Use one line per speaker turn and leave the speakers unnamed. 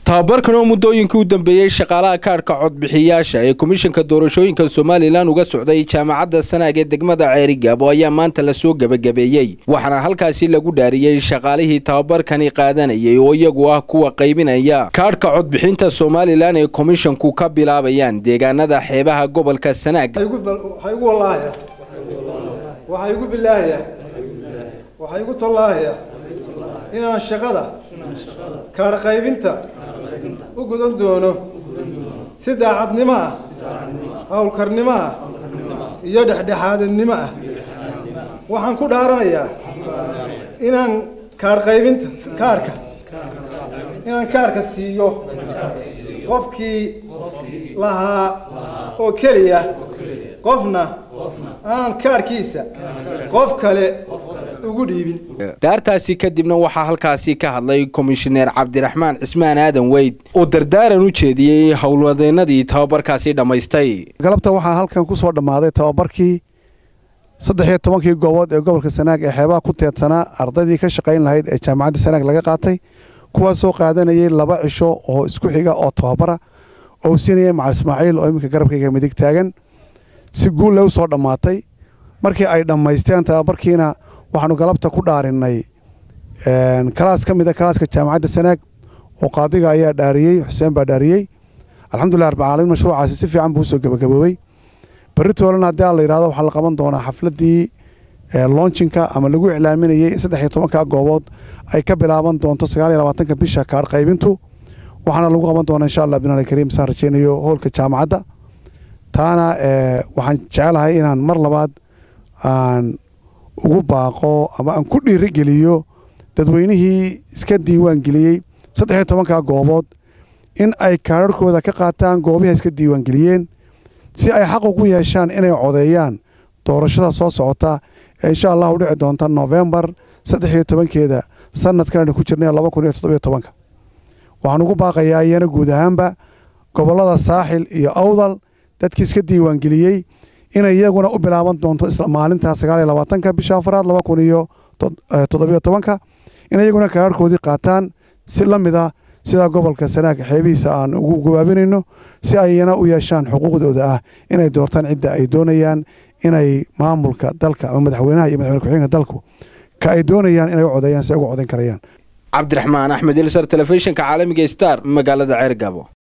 tababarkan oo muddooyinkii u dambeeyay shaqaalaha kaarka codbixiyaasha ee komishanka doorashooyinka Soomaaliland uga socday jaamacadda Sanaag ee degmada Ceerigaabo ayaa maanta la soo gabagabeeyay waxaana halkaasi lagu dhaariyay shaqaalihii tababarkani qaadanayay oo iyagu ah kuwa qaybinaya kaarka codbixinta Soomaaliland ee komishanku ka bilaabayaan deegaanada xeebaha gobolka Sanaag
waxay ugu tallaayaa inaan shaqada kaar qaybinta u gudan doono si daacadnimo ah hawlkarnimo ah iyo dhexdhexaadnimo ah waxaan ku dhaaranayaa inaan kaar qaybinta kaarka siiyo qofkii lahaa oo kaliya qofna aan kaarkiisa qof kale ugu dhiibin
daartaasi kadibna waxaa halkaasi ka hadlay komishineer Cabdiraxmaan Cismaan Aadan Weyd oo dardaaran u jeediyay howlwadeenadii tababarkaasi dhamaystay
galabta waxaa halkan ku soo dhamaaday tababarkii 13 goobood ee gobolka Sanaag ee xeebaha ku teedsanaa ardaydii ka shaqayn lahayd ee jaamacadda Sanaag laga qaatay kuwaas oo qaadanayay 2 cisho oo isku xiga oo tababara oo siinayay Macalin Ismaaciil oo iminka garabkayga midig taagan si guul leh soo dhamaatay markii ay dhamaysteen tababarkiina waxaanu galabta ku dhaarinay kalaas kamid ah kalaaska jaamacadda Sanaag oo qaadiga ayaa dhaariyay Xuseen baa dhaariyay alxamdulillah rabbil caalamiin mashruucaasi si fiican buu soo gabagaboobay baritoolana hadii la yiraahdo waxa la qaban doonaa xafladii launchingka ama lagu iclaaminayay 13 goobood ay ka bilaaban doonto 29 bisha kaar qaybintu waxaana lagu qaban doonaa insha Allah binaa kariim saan rajeynayo hoolka jaamacadda taana waxaan jecelahay inaan mar labaad aan ugu baaqo ama aan ku dhiirigeliyo dadweynihii iska diiwaan geliyay 13 goobood in ay kaararkooda ka qaataan goobaha iska diiwaan geliyeen si ay xaq ugu yeeshaan inay codeeyaan doorashada soo socota insha Allah u dhici doonta November 13keeda sanadkan ku jirnay 2017 waxaan ugu baaqayaa iyana guud ahaanba gobolada Saaxil iyo Awdal dadkii iska diiwaan geliyay inay iyaguna u bilaaban doonto isla maalinta 29 bisha Afraad 2017 in iyaguna kaarkoodii qaataan si lamid ah sida gobolka Sanaag xeebihiisa aan ugu gabaabinayno si ayna u yeeshaan xuquuqdooda ah inay doortaan cidda ay doonayaan inay maamulka dalka ama madaxweynaha iyo madaxweyne ku-xigeenka dalku ka ay doonayaan inay codeeyaan si ugu codeyn karayaan
Cabdiraxmaan Axmed Ilsar telefishinka caalamiga Star magaalada Ceerigaabo.